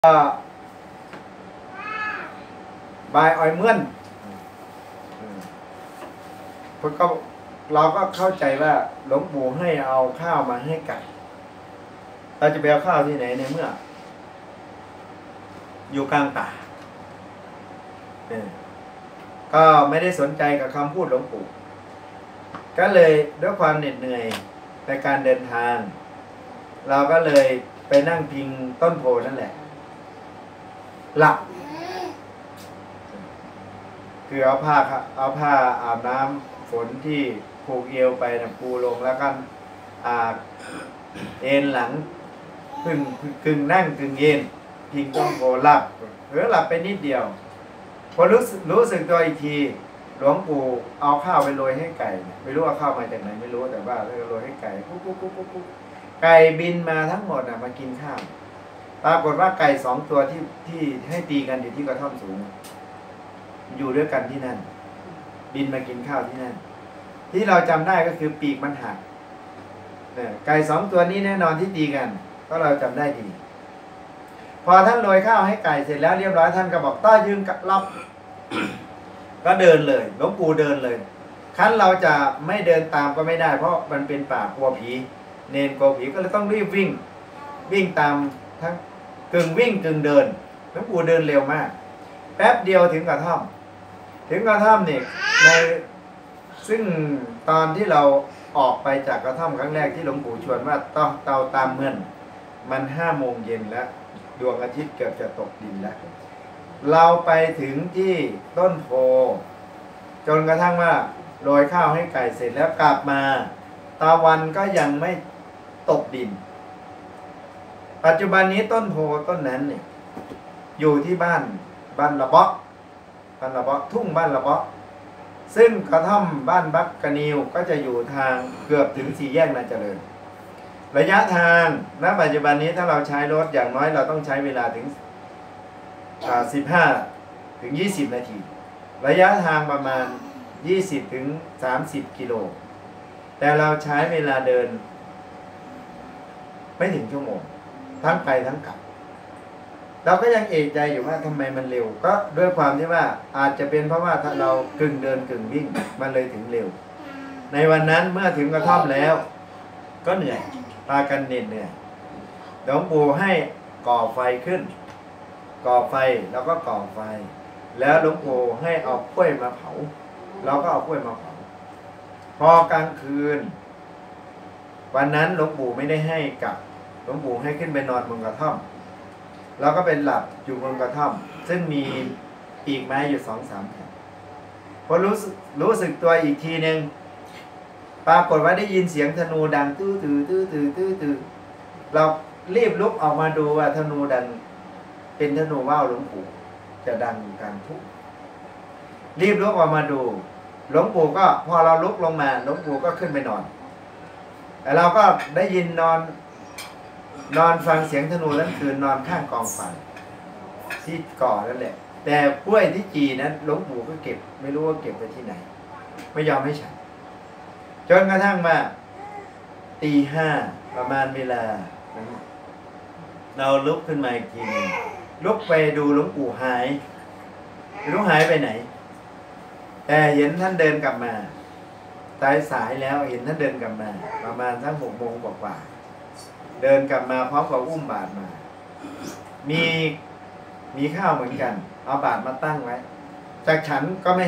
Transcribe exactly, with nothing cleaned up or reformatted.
บายออยเมื่อนพก็เราก็เข้าใจว่าหลวงปู่ให้เอาข้าวมาให้ไก่เราจะไปเอาข้าวที่ไหนในเมื่ออยู่กลางป่าก็ไม่ได้สนใจกับคำพูดหลวงปู่ก็เลยด้วยความเหน็ดเหนื่อยในการเดินทางเราก็เลยไปนั่งพิงต้นโพนั่นแหละหลับคือเอาผ้าเอาผ้าอาบน้ำฝนที่ผูกเอวไปนะปูลงแล้วก็อาเอ็นหลังพึ่งกึ่งนั่งกึ่งเย็นพิงต้นโพหลับหรือหลับไปนิดเดียวพอรู้รู้สึกตัวอีกทีหลวงปู่เอาข้าวไปโรยให้ไก่ไม่รู้ว่าข้าวมาจากไหนไม่รู้แต่ว่าเลยโรยให้ไก่ปุ๊บปุ๊บปุ๊บปุ๊บไก่บินมาทั้งหมดอ่ะมากินข้าวปรากฏว่าไก่สองตัวที่ที่ให้ตีกันอยู่ที่กระท่อมสูงอยู่ด้วยกันที่นั่นบินมากินข้าวที่นั่นที่เราจำได้ก็คือปีกมันหักไก่สองตัวนี้แน่นอนที่ตีกันก็เราจำได้ดีพอท่านโรยข้าวให้ไก่เสร็จแล้วเรียบร้อยท่านก็บอกต้ายืนกับรับก็เดินเลยหลวงปู่เดินเลยขั้นเราจะไม่เดินตามก็ไม่ได้เพราะมันเป็นป่ากลัวผีเนนกลัวผีก็เลยต้องรีบวิ่งวิ่งตามทั้งกึ่งวิ่งกึ่งเดินหลวงปู่เดินเร็วมากแป๊บเดียวถึงกระท่อมถึงกระท่อมนี่ในซึ่งตอนที่เราออกไปจากกระท่อมครั้งแรกที่หลวงปู่ชวนว่าต้องเตาตามเมือนมันห้าโมงเย็นแล้วดวงอาทิตย์เกือบจะตกดินแล้วเราไปถึงที่ต้นโพจนกระทั่งว่าโรยข้าวให้ไก่เสร็จแล้วกลับมาตะวันก็ยังไม่ตกดินปัจจุบันนี้ต้นโพต้นนั้นเนี่ยอยู่ที่บ้านบ้านระเบาะบ้านระเบาะทุ่งบ้านระเบาะซึ่งกระท่อมบ้านบักกะนิวก็จะอยู่ทางเกือบถึงสี่แยกนาเจริญระยะทางณปัจจุบันนี้ถ้าเราใช้รถอย่างน้อยเราต้องใช้เวลาถึงสิบห้าถึงยี่สิบนาทีระยะทางประมาณยี่สิบถึงสามสิบกิโลแต่เราใช้เวลาเดินไม่ถึงชั่วโมงทั้งไปทั้งกลับเราก็ยังเอกใจอยู่ว่าทำไมมันเร็วก็ด้วยความที่ว่าอาจจะเป็นเพราะว่าถ้าเรากึ่งเดินกึ่งวิ่งมันเลยถึงเร็วในวันนั้นเมื่อถึงกระท่อมแล้วก็เหนื่อยพากันเหน็ดเหนื่อยหลวงปู่ให้ก่อไฟขึ้นก่อไฟแล้วก็ก่อไฟแล้วหลวงปู่ให้เอากล้วยมาเผาเราก็เอากล้วยมาเผาพอกลางคืนวันนั้นหลวงปู่ไม่ได้ให้กลับหลวงปู่ให้ขึ้นไปนอนบนกระท่อมเราก็เป็นหลับอยู่บนกระท่อมซึ่งมีปีกไม้อยู่สองสามแผ่นพอรู้รู้สึกตัวอีกทีหนึ่งปรากฏว่าได้ยินเสียงธนูดังตื้อตื้อตื้อตื้อตื้อตื้อเรารีบลุกออกมาดูว่าธนูดังเป็นธนูว่าวหลวงปู่จะดังกันทุกรีบลุกออกมาดูหลวงปู่ก็พอเราลุกลงมาหลวงปู่ก็ขึ้นไปนอนแต่เราก็ได้ยินนอนนอนฟังเสียงธนูนั้นคืนนอนข้างกองไฟที่ก่อนั่นแหละแต่กล้วยที่จีนั้นหลวงปู่ก็เก็บไม่รู้ว่าเก็บไปที่ไหนไม่ยอมให้ฉันจนกระทั่งมาตีห้าประมาณเวลาเราลุกขึ้นมาอีกทีนึงลุกไปดูหลวงปู่หายไม่รู้หายไปไหนแต่เห็นท่านเดินกลับมาสายสายแล้วเห็นท่านเดินกลับมาประมาณสักหกโมงกว่าเดินกลับมาพร้อมกับอุ้มบาตรมามีมีข้าวเหมือนกันเอาบาตรมาตั้งไว้จากฉันก็ไม่